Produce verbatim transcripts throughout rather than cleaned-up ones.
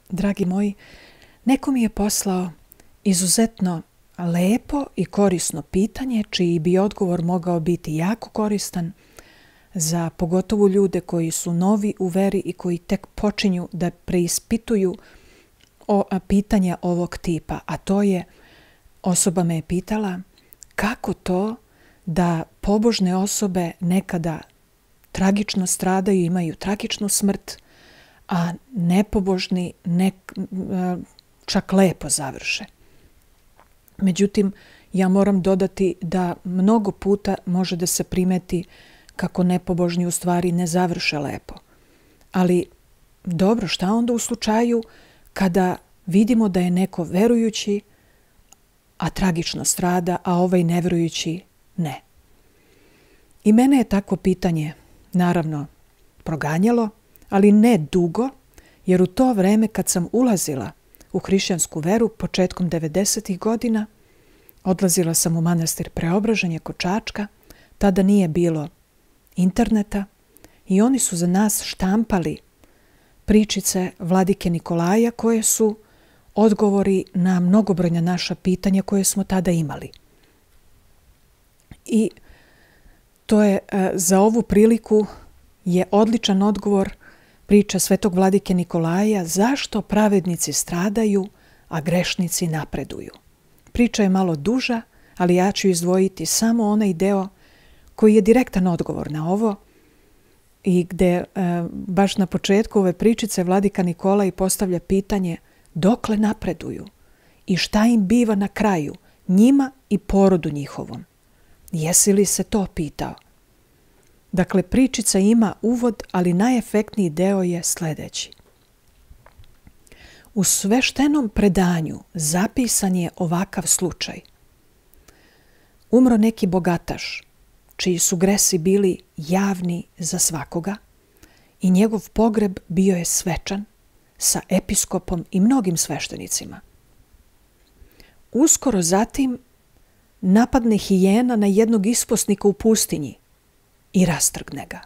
Dragi moji, neko mi je poslao izuzetno lepo i korisno pitanje, čiji bi odgovor mogao biti jako koristan za pogotovo ljude koji su novi u veri i koji tek počinju da preispituju o, pitanja ovog tipa. A to je, osoba me je pitala kako to da pobožne osobe nekada tragično stradaju, imaju tragičnu smrt, a nepobožni nek, čak lepo završe. Međutim, ja moram dodati da mnogo puta može da se primeti kako nepobožni u stvari ne završe lepo. Ali dobro, šta onda u slučaju kada vidimo da je neko verujući, a tragično strada, a ovaj neverujući ne? I mene je takvo pitanje, naravno, proganjalo, ali ne dugo, jer u to vreme kad sam ulazila u hrišćansku veru početkom devedesetih godina, odlazila sam u manastir Preobraženje kod Čačka, tada nije bilo interneta i oni su za nas štampali pričice vladike Nikolaja koje su odgovori na mnogobrojna naša pitanja koje smo tada imali. I to je za ovu priliku je odličan odgovor priča svetog vladike Nikolaja zašto pravednici stradaju, a grešnici napreduju. Priča je malo duža, ali ja ću izdvojiti samo onaj deo koji je direktan odgovor na ovo i gde e, baš na početku ove pričice vladika Nikolaj postavlja pitanje dokle napreduju i šta im biva na kraju, njima i porodu njihovom. Jesi li se to pitao? Dakle, pričica ima uvod, ali najefektniji deo je sljedeći. U sveštenom predanju zapisan je ovakav slučaj. Umro neki bogataš, čiji su gresi bili javni za svakoga i njegov pogreb bio je svečan sa episkopom i mnogim sveštenicima. Uskoro zatim napadne hijena na jednog isposnika u pustinji i rastrgne ga.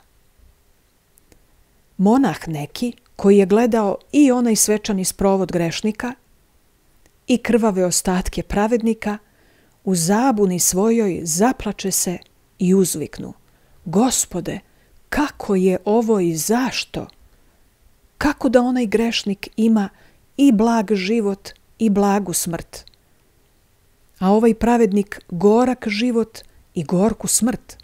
Monah neki, koji je gledao i onaj svečani sprovod grešnika i krvave ostatke pravednika, u zabuni svojoj zaplače se i uzviknu: Gospode, kako je ovo i zašto? Kako da onaj grešnik ima i blag život i blagu smrt, a ovaj pravednik gorak život i gorku smrt?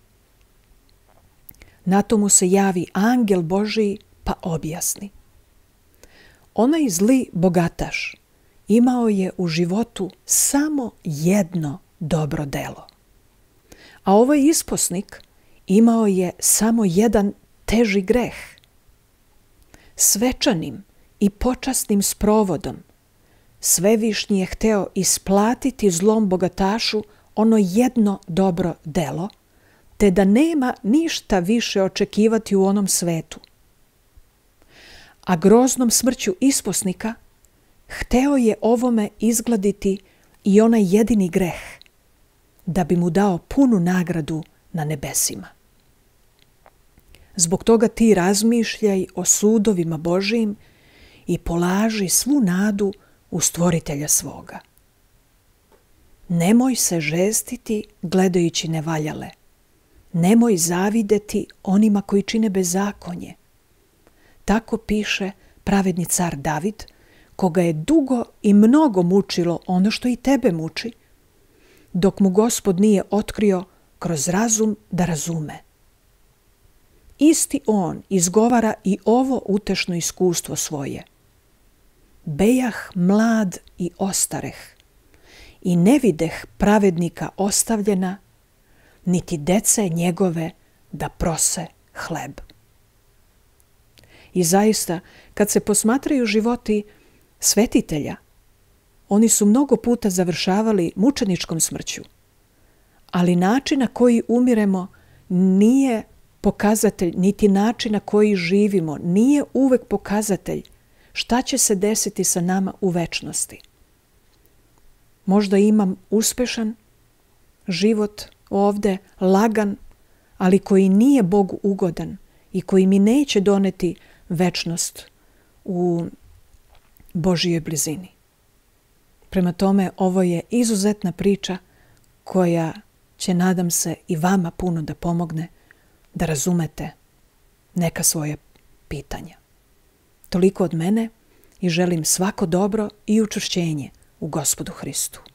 Na to mu se javi angel Božiji pa objasni. Onaj zli bogataš imao je u životu samo jedno dobro delo, a ovaj isposnik imao je samo jedan teži greh. Svečanim i počasnim sprovodom Svevišnji je hteo isplatiti zlom bogatašu ono jedno dobro delo, te da nema ništa više očekivati u onom svetu. A groznom smrću isposnika hteo je ovome izgladiti i onaj jedini greh, da bi mu dao punu nagradu na nebesima. Zbog toga ti razmišljaj o sudovima Božijim i polaži svu nadu u Stvoritelja svoga. Nemoj se žestiti gledajući nevaljale. Nemoj zavideti onima koji čine bezakonje. Tako piše pravedni car David, koga je dugo i mnogo mučilo ono što i tebe muči, dok mu Gospod nije otkrio kroz razum da razume. Isti on izgovara i ovo utešno iskustvo svoje. Bejah mlad i ostareh, i ne videh pravednika ostavljena, niti dece njegove da prose hleb. I zaista, kad se posmatraju životi svetitelja, oni su mnogo puta završavali mučeničkom smrću, ali način na koji umiremo nije pokazatelj, niti način na koji živimo, nije uvek pokazatelj šta će se desiti sa nama u večnosti. Možda imam uspešan život ovde, lagan, ali koji nije Bogu ugodan i koji mi neće doneti večnost u Božjoj blizini. Prema tome, ovo je izuzetna priča koja će, nadam se, i vama puno da pomogne da razumete neka svoje pitanja. Toliko od mene i želim svako dobro i učvršćenje u Gospodu Hristu.